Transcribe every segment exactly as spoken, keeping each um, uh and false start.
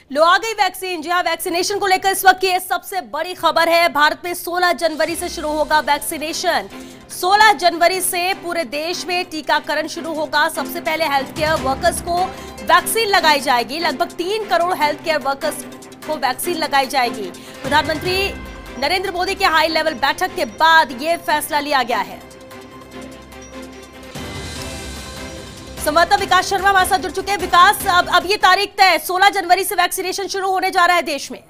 लो आ गई वैक्सीन। जी हाँ, वैक्सीनेशन को लेकर इस वक्त की सबसे बड़ी खबर है। भारत में सोलह जनवरी से शुरू होगा वैक्सीनेशन। सोलह जनवरी से पूरे देश में टीकाकरण शुरू होगा। सबसे पहले हेल्थ केयर वर्कर्स को वैक्सीन लगाई जाएगी। लगभग तीन करोड़ हेल्थ केयर वर्कर्स को वैक्सीन लगाई जाएगी। प्रधानमंत्री नरेंद्र मोदी के हाई लेवल बैठक के बाद यह फैसला लिया गया है। संवाददाता विकास शर्मा हमारे साथ जुड़ चुके हैं। विकास, अब अब ये तारीख तय, सोलह जनवरी से वैक्सीनेशन शुरू होने जा रहा है देश में।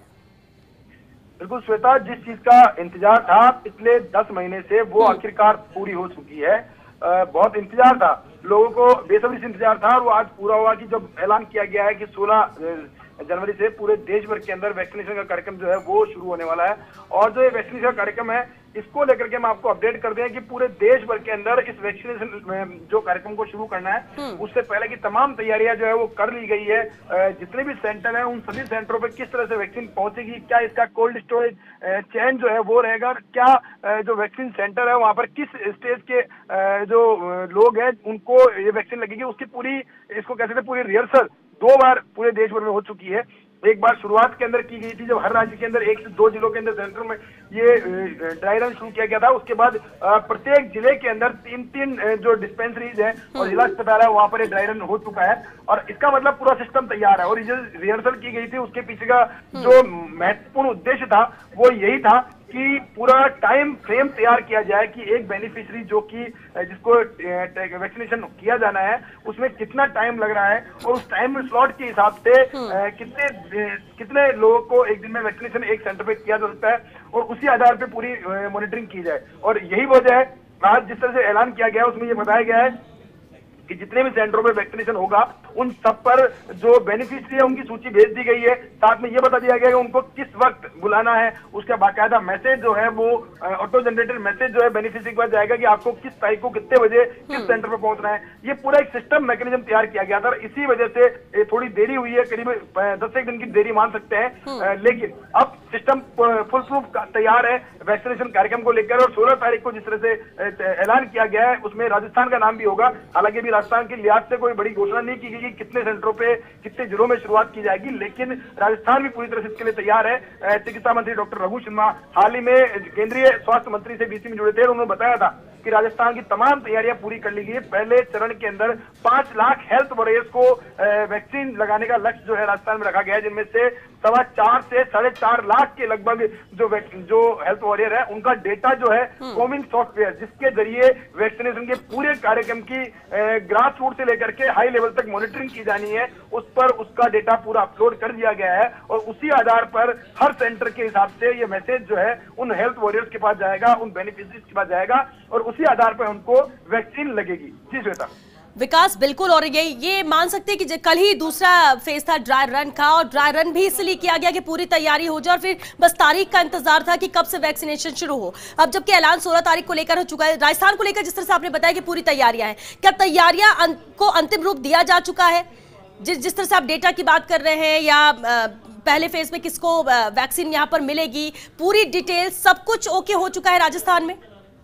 बिल्कुल श्वेता, जिस चीज का इंतजार था पिछले दस महीने से वो आखिरकार पूरी हो चुकी है। आ, बहुत इंतजार था, लोगों को बेसब्री से इंतजार था और वो आज पूरा हुआ कि जब ऐलान किया गया है कि सोलह जनवरी से पूरे देश भर के अंदर वैक्सीनेशन का कार्यक्रम जो है वो शुरू होने वाला है। और जो ये वैक्सीनेशन का कार्यक्रम है इसको लेकर के हम आपको अपडेट कर दें कि पूरे देश भर के अंदर इस वैक्सीनेशन जो कार्यक्रम को शुरू करना है उससे पहले की तमाम तैयारियां जो है वो कर ली गई है। जितने भी सेंटर हैं उन सभी सेंटरों पे किस तरह से वैक्सीन पहुंचेगी, क्या इसका कोल्ड स्टोरेज चेन जो है वो रहेगा, क्या जो वैक्सीन सेंटर है वहां पर किस स्टेज के जो लोग हैं उनको ये वैक्सीन लगेगी, उसकी पूरी इसको कह सकते पूरी रिहर्सल दो बार पूरे देश भर में हो चुकी है। एक बार शुरुआत के अंदर की गई थी जब हर राज्य के अंदर एक से दो जिलों के अंदर सेंटर में ये ड्राई रन शुरू किया गया था। उसके बाद प्रत्येक जिले के अंदर तीन तीन जो डिस्पेंसरीज है और जिला अस्पताल है वहां पर ये ड्राई रन हो चुका है और इसका मतलब पूरा सिस्टम तैयार है। और जो रिहर्सल की गई थी उसके पीछे का जो महत्वपूर्ण उद्देश्य था वो यही था कि पूरा टाइम फ्रेम तैयार किया जाए कि एक बेनिफिशियरी जो कि जिसको वैक्सीनेशन किया जाना है उसमें कितना टाइम लग रहा है और उस टाइम स्लॉट के हिसाब से कितने कितने लोगों को एक दिन में वैक्सीनेशन एक सेंटर पे किया जा सकता है और उसी आधार पे पूरी मॉनिटरिंग की जाए। और यही वजह है आज जिस तरह से ऐलान किया गया है उसमें ये बताया गया है कि जितने भी सेंटरों में वैक्सीनेशन होगा उन सब पर जो बेनिफिशियरी है उनकी सूची भेज दी गई है। साथ में ये बता दिया गया है कि उनको किस वक्त बुलाना है। उसका बाकायदा मैसेज जो है वो ऑटो जनरेटेड मैसेज जो है बेनिफिशियरी के पास जाएगा कि आपको किस तारीख को कितने बजे किस सेंटर पर पहुंचना है। ये पूरा एक सिस्टम मैकेनिज्म तैयार किया गया था। इसी वजह से थोड़ी देरी हुई है, करीब दस एक दिन की देरी मान सकते हैं, लेकिन अब सिस्टम फुल प्रूफ तैयार है वैक्सीनेशन कार्यक्रम को लेकर। और सोलह तारीख को जिस तरह से ऐलान किया गया है उसमें राजस्थान का नाम भी होगा। हालांकि भी राजस्थान के लिहाज से कोई बड़ी घोषणा नहीं की गई कि कितने सेंटरों पे कितने जिलों में शुरुआत की जाएगी, लेकिन राजस्थान भी पूरी तरह से इसके लिए तैयार है। चिकित्सा मंत्री डॉक्टर रघु शर्मा हाल ही में केंद्रीय स्वास्थ्य मंत्री से बीसी में जुड़े थे और उन्होंने बताया था कि राजस्थान की तमाम तैयारियां पूरी कर ली गई है। पहले चरण के अंदर पांच लाख हेल्थ वॉरियर्स को वैक्सीन लगाने का लक्ष्य जो है राजस्थान में रखा गया है, जिनमें से सवा चार से साढ़े चार लाख के लगभग जो जो हेल्थ वॉरियर है उनका डेटा जो है कोविन सॉफ्टवेयर जिसके जरिए वैक्सीनेशन के पूरे कार्यक्रम की ग्रास रूट से लेकर के हाई लेवल तक मॉनिटरिंग की जानी है, उस पर उसका डेटा पूरा अपलोड कर दिया गया है। और उसी आधार पर हर सेंटर के हिसाब से ये मैसेज जो है उन हेल्थ वॉरियर्स के पास जाएगा, उन बेनिफिशियरीज के पास जाएगा और उसी आधार पर उनको वैक्सीन लगेगी। जी श्वेता। विकास, बिल्कुल। और ये ये मान सकते हैं कि कल ही दूसरा फेज था ड्राई रन का और ड्राई रन भी इसलिए किया गया कि पूरी तैयारी हो जाए और फिर बस तारीख का इंतजार था कि कब से वैक्सीनेशन शुरू हो। अब जबकि ऐलान सोलह तारीख को लेकर हो चुका है, राजस्थान को लेकर जिस तरह से आपने बताया कि पूरी तैयारियां हैं, क्या तैयारियां अं, को अंतिम रूप दिया जा चुका है? जिस जिस तरह से आप डेटा की बात कर रहे हैं या आ, पहले फेज में किसको वैक्सीन यहाँ पर मिलेगी, पूरी डिटेल सब कुछ ओके हो चुका है राजस्थान में?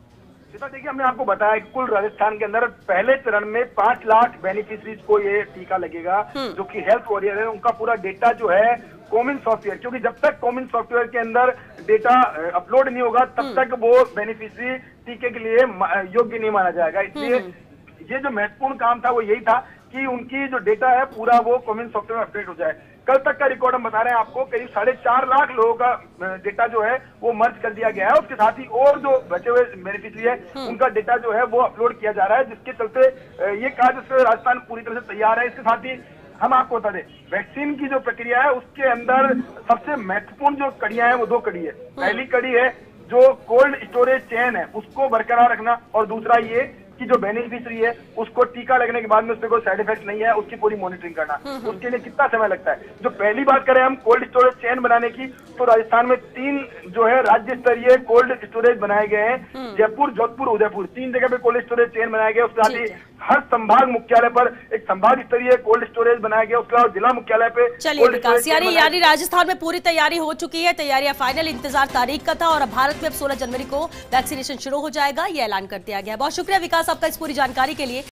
देखिए, हमने आपको बताया कि कुल राजस्थान के अंदर पहले चरण में पांच लाख बेनिफिशियरीज को ये टीका लगेगा जो कि हेल्थ वॉरियर है। उनका पूरा डेटा जो है कोविन सॉफ्टवेयर, क्योंकि जब तक कोविन सॉफ्टवेयर के अंदर डेटा अपलोड नहीं होगा तब तक वो बेनिफिशियरी टीके के लिए योग्य नहीं माना जाएगा। इसलिए ये जो महत्वपूर्ण काम था वो यही था कि उनकी जो डेटा है पूरा वो कोविन सॉफ्टवेयर में अपडेट हो जाए। कल तक का रिकॉर्ड हम बता रहे हैं आपको, करीब साढ़े चार लाख लोगों का डेटा जो है वो मर्ज कर दिया गया है। उसके साथ ही और जो बचे हुए बेनिफिशियरी है उनका डेटा जो है वो अपलोड किया जा रहा है, जिसके चलते ये कहा जिससे राजस्थान पूरी तरह से तैयार है। इसके साथ ही हम आपको बता दें वैक्सीन की जो प्रक्रिया है उसके अंदर सबसे महत्वपूर्ण जो कड़ियां हैं वो दो कड़ी है। पहली कड़ी है जो कोल्ड स्टोरेज चेन है उसको बरकरार रखना और दूसरा ये कि जो बेनिफिशियरी है उसको टीका लगने के बाद में उसमें कोई साइड इफेक्ट नहीं है उसकी पूरी मॉनिटरिंग करना। उसके लिए कितना समय लगता है? जो पहली बात करें हम कोल्ड स्टोरेज चेन बनाने की, तो राजस्थान में तीन जो है राज्य स्तरीय कोल्ड स्टोरेज बनाए गए हैं। जयपुर, जोधपुर, उदयपुर, तीन जगह पे कोल्ड स्टोरेज चेन बनाए गए। उसके साथ ही हर संभाग मुख्यालय पर एक संभाग स्तरीय कोल्ड स्टोरेज बनाया गया। उसके अलावा जिला मुख्यालय पे चलिए विकास, यानी यानी राजस्थान में पूरी तैयारी हो चुकी है, तैयारियां फाइनल, इंतजार तारीख का था और भारत में अब सोलह जनवरी को वैक्सीनेशन शुरू हो जाएगा, ये ऐलान कर दिया गया। बहुत शुक्रिया विकास आपका इस पूरी जानकारी के लिए।